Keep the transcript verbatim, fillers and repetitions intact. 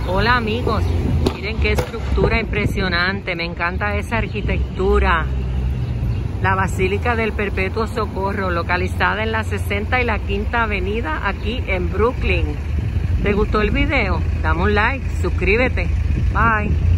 Hola amigos, miren qué estructura impresionante, me encanta esa arquitectura. La Basílica del Perpetuo Socorro, localizada en la sesenta y la quinta avenida aquí en Brooklyn. ¿Te gustó el video? Dame un like, suscríbete. Bye.